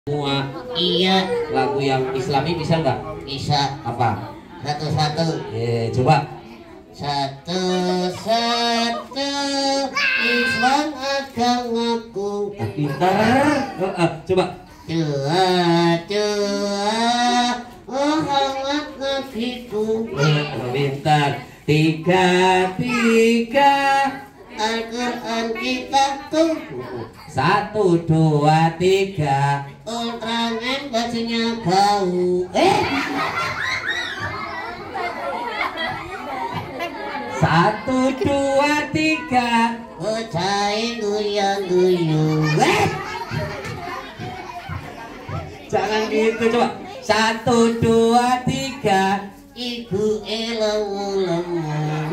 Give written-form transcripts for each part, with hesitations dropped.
Semua Iya, lagu yang Islami bisa nggak? bisa. Apa? Satu-satu. Coba. Satu-satu. Islam agamaku. Pintar. Coba. Dua-dua. Muhammad nabiku. Pintar. Tiga. Al-Quran kita Satu, dua, tiga. Ultraman bajunya kau. Satu, dua, tiga. Bocai guyang-guyung. Jangan gitu, coba. Satu, dua, tiga. Ibu lemu-lemu.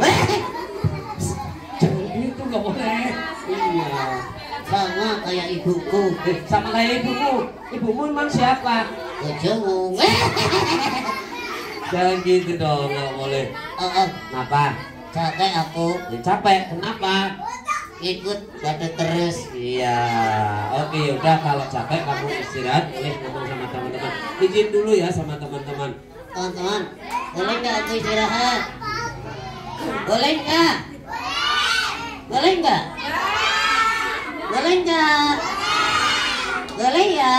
Jangan gitu, nggak boleh. Iya. Sama kayak ibuku. Sama kayak ibumu. Ibumu memang siapa? Bojomu. Jangan gitu dong, nggak boleh. Kenapa? Capek aku. Ya, capek. Kenapa? Ikut pada terus. Iya. Oke, udah kalau capek kamu istirahat. Boleh ngomong sama teman-teman. Izin dulu ya sama teman-teman. Teman-teman, boleh nggak aku istirahat? Boleh nggak? Boleh nggak? Boleh nggak? Boleh ya?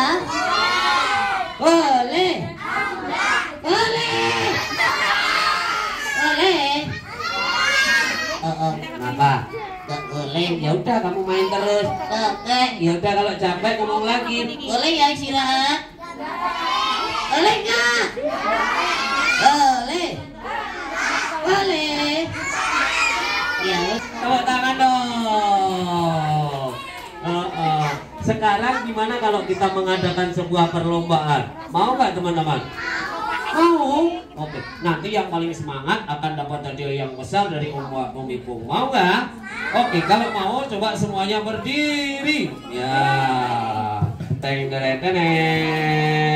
Boleh. Boleh. Boleh. Kenapa? Nggak boleh. Ya udah kamu main terus. Capek. Ya udah kalau capek ngomong lagi. Boleh ya istirahat? Boleh nggak? Boleh. Boleh. Ya. Tepuk tangan dong. Sekarang gimana kalau kita mengadakan sebuah perlombaan? Mau nggak teman-teman? Mau. Oke. Nanti yang paling semangat akan dapat hadiah yang besar dari Om Ipung. Mau nggak? Oke. Kalau mau coba semuanya berdiri. Ya. Teng teng teng.